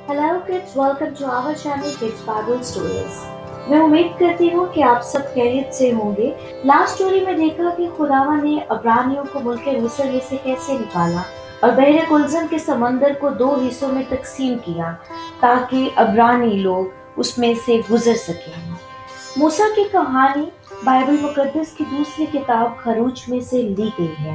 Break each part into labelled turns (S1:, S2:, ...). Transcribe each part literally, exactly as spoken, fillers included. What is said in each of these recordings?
S1: Hello kids, welcome to our channel kids Bible stories. मैं उम्मीद करती हूँ कि आप सब खैरियत से होंगे। लास्ट स्टोरी में देखा कि खुदावा ने अब्रानियों को मुल्क मिस्र में से कैसे निकाला और बहरे कुलजम के समंदर को दो हिस्सों में तकसीम किया ताकि अब्रानी लोग उसमें से गुजर सकें। मूसा की कहानी बाइबल मुकद्दस की दूसरी किताब खरूज में से ली गई है।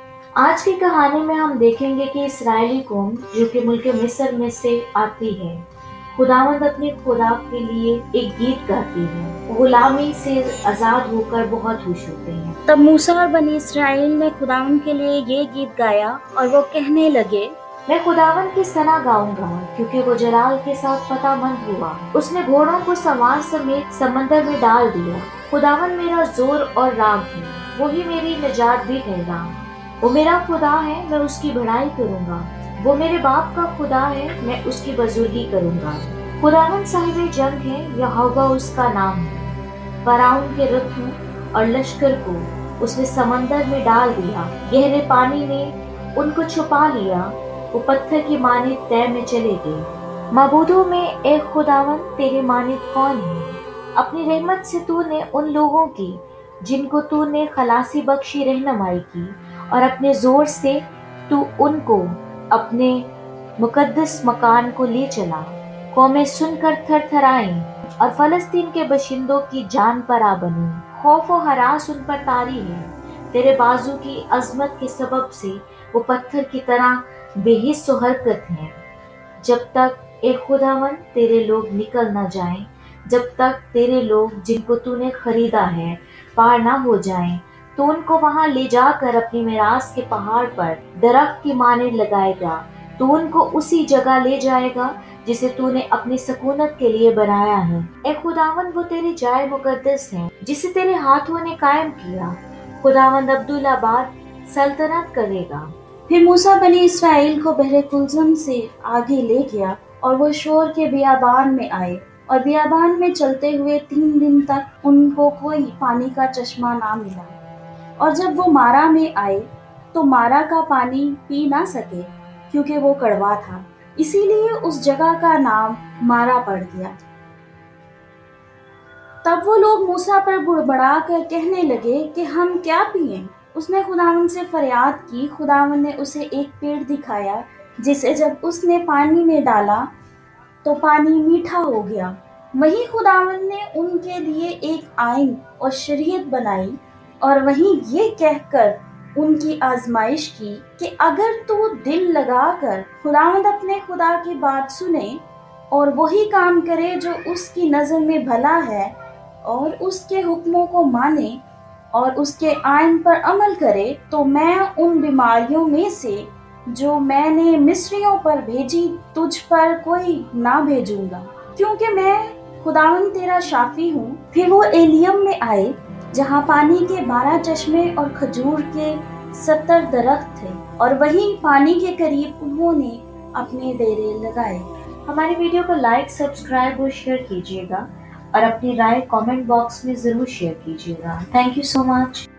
S1: आज की कहानी में हम देखेंगे कि इस्राएली कौम जो कि मुल्क मिस्र में से आती है, खुदावंद अपने खुदा के लिए एक गीत गाती है। गुलामी से आजाद होकर बहुत खुश होते हैं।
S2: तब मूसा और बनी इस्राएल ने खुदावंद के लिए ये गीत गाया और वो कहने लगे,
S1: मैं खुदावंद की सना गाऊंगा क्योंकि वो जलाल के साथ फतेहमंद हुआ। उसने घोड़ों को सवार समेत समंदर में डाल दिया। खुदावंद मेरा जोर और राग है, वही मेरी निजात भी ठहरा। वो मेरा खुदा है, मैं उसकी बढ़ाई करूंगा। वो मेरे बाप का खुदा है, मैं उसकी बुजुर्गी करूंगा। खुदावंद साहिब जंग है, यहोवा उसका नाम है। फराउन के रथों और लश्कर को उसने समंदर में डाल दिया। गहरे पानी ने उनको छुपा लिया। वो पत्थर की माने तय में चले गए। मबूदों में ए खुदावंद तेरे माने कौन है? अपनी रहमत से तूने उन लोगों की जिनको तूने खलासी बख्शी रहनुमाई की, और अपने जोर से तू उनको अपने मुकद्दस मकान को ले चला। कौमें सुनकर थरथराईं और फलस्तीन के बशिंदों की जान परा बनी। खौफ और हरास उन पर तारी है। तेरे बाजू की अजमत के सबब से वो पत्थर की तरह बेहिस व हरकत है। जब तक ए खुदावन तेरे लोग निकल न जाएं, जब तक तेरे लोग जिनको तूने खरीदा है पार ना हो जाएं, तो उनको वहां ले जाकर अपनी मिरास के पहाड़ पर दरख्त की माने लगाएगा। तो उनको उसी जगह ले जाएगा जिसे तूने अपनी सकूनत के लिए बनाया है। ए खुदावंद वो तेरी जाय मुकद्दस है जिसे तेरे हाथों ने कायम किया। खुदावंद अब्दुल्लाबाद सल्तनत करेगा।
S2: फिर मूसा बनी इस्राएल को बहरे कुलजम से आगे ले गया और वो शोर के बियाबान में आए, और बियाबान में चलते हुए तीन दिन तक उनको कोई पानी का चश्मा ना मिला। और जब वो मारा में आए तो मारा का पानी पी ना सके क्योंकि वो कड़वा था, इसीलिए उस जगह का नाम मारा पड़ गया। तब वो लोग मूसा पर बुड़बड़ा कर कहने लगे कि हम क्या पिएं? उसने खुदावन से फरियाद की। खुदावन ने उसे एक पेड़ दिखाया जिसे जब उसने पानी में डाला तो पानी मीठा हो गया। वहीं खुदावन ने उनके लिए एक आईन और शरीयत बनाई, और वहीं ये कहकर उनकी आजमाइश की कि अगर तू दिल लगाकर खुदावंद अपने खुदा की बात सुने और वही काम करे जो उसकी नज़र में भला है, और उसके हुक्मों को माने और उसके आईन पर अमल करे, तो मैं उन बीमारियों में से जो मैंने मिस्रियों पर भेजी तुझ पर कोई ना भेजूंगा, क्योंकि मैं खुदावंद तेरा शाफी हूँ। फिर वो एलियम में आए जहाँ पानी के बारह चश्मे और खजूर के सत्तर दरख्त थे, और वहीं पानी के करीब उन्होंने अपने डेरे लगाए।
S1: हमारी वीडियो को लाइक, सब्सक्राइब और शेयर कीजिएगा, और अपनी राय कमेंट बॉक्स में जरूर शेयर कीजिएगा। Thank you so much.